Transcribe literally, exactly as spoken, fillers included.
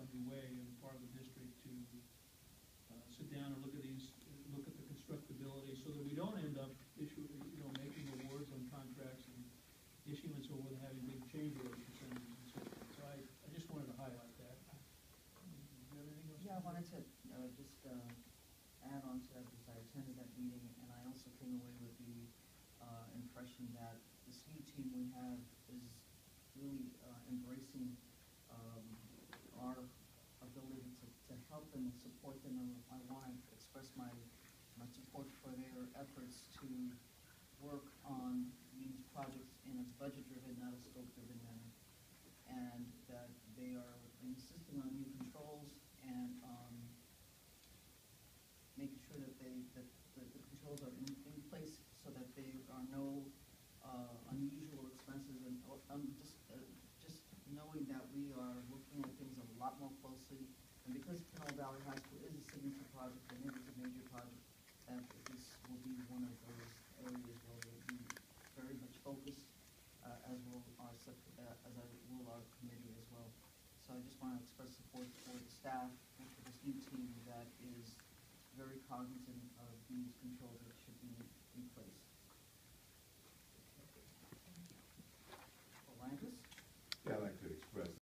underway on the part of the district to uh, sit down and look at these, look at the constructability, so that we don't end up issue, you know, making awards on contracts and issuance over having big change order percentages and so forth. So I, I just wanted to highlight that. Do you have anything else? Yeah, I wanted to uh, just uh, add on to that because I attended that meeting, and I also came away with the uh, impression that this new team we have is really uh, embracing um, our ability to, to help them and support them. And I want to express my, my support for their efforts to work on these projects in a budget-driven, not a scope-driven manner, and that they are insisting on new controls and um, making sure that they that the, the controls are in, in place so that there are no uh, unusual expenses, and um, just uh, just knowing that we are looking at things a lot more closely, and because Pinole Valley High School is a signature project and it is a major project, that this will be one of those areas where we'll be very much focused, uh, as will our sub, uh, as I will our committee as well. So I just want to express support for the staff and for this new team that is very cognizant